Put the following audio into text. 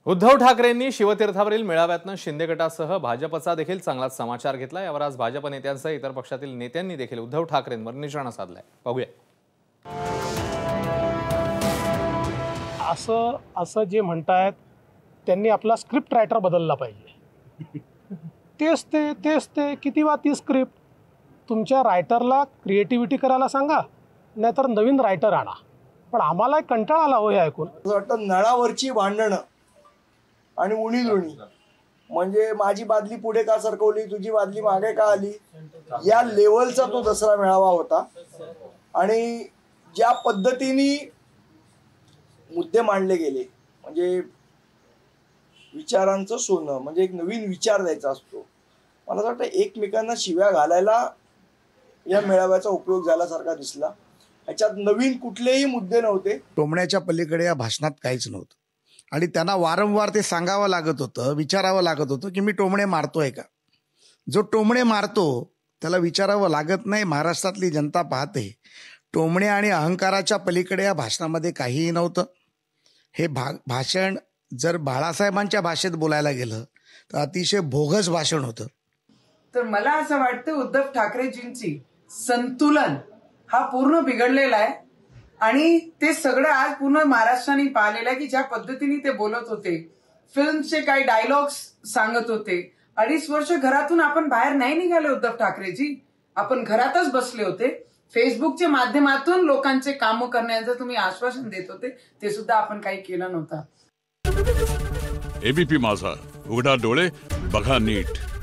उद्धव ठाकरेंनी शिवतीर्थावरील मेळाव्यातनं शिंदे गटासह भाजपचा देखील चांगलाच समाचार घेतला। यावर आज भाजप नेत्यांसह इतर पक्षातील नेत्यांनी देखील उद्धव ठाकरेंवर निशाणा साधलाय। बघूया। असं जे म्हणतायत त्यांनी आपला स्क्रिप्ट रायटर बदलला पाहिजे। तेच ते किती वा ती स्क्रिप्ट। तुमच्या रायटरला क्रिएटिव्हिटी करायला सांगा, नाहीतर नवीन रायटर आणा। पण आम्हाला कंटाळा आला हो हे ऐकून। वाटतं नळावरची भांडणं आणि उणीधुणी, म्हणजे माझी बादली पुढे का सरकवली, तुझी बादली मागे का आली, या लेवलचा तो दसरा मेळावा होता। आणि ज्या पद्धतीने मुद्दे मांडले गेले, म्हणजे विचारांचं सोनं, म्हणजे एक नवीन विचार द्यायचा असतो। मला असं वाटतं एकमेकांना शिव्या घालायला या मेळाव्याचा उपयोग झाल्यासारखा दिसला। ह्याच्यात नवीन कुठलेही मुद्दे नव्हते। टोमण्याच्या पलीकडे या भाषणात काहीच नव्हतं आणि त्यांना वारंवार ते सांगावं लागत होतं, विचारावं लागत होतं की मी टोमणे मारतोय का। जो टोमणे मारतो त्याला विचारावं लागत नाही। महाराष्ट्रातली जनता पाहते, टोमणे आणि अहंकाराच्या पलीकडे या भाषणामध्ये काहीही नव्हतं। हे भाषण जर बाळासाहेबांच्या भाषेत बोलायला गेलं तर अतिशय बोगस भाषण होतं। तर मला असं वाटतं उद्धव ठाकरेजींची संतुलन हा पूर्ण बिघडलेला आहे आणि ते सगळं आज पूर्ण महाराष्ट्राने पाहिलेलं आहे की ज्या पद्धतीने ते बोलत होते, फिल्मचे काही डायलॉग्स सांगत होते। 2.5 वर्ष घरातून आपण बाहेर नाही निघाले उद्धव ठाकरेजी, आपण घरातच बसले होते। फेसबुकच्या माध्यमातून लोकांचे कामं करण्याचं तुम्ही आश्वासन देत होते, ते सुद्धा आपण काही केलं नव्हतं। एबीपी माझा, उघडा डोळे बघा नीट।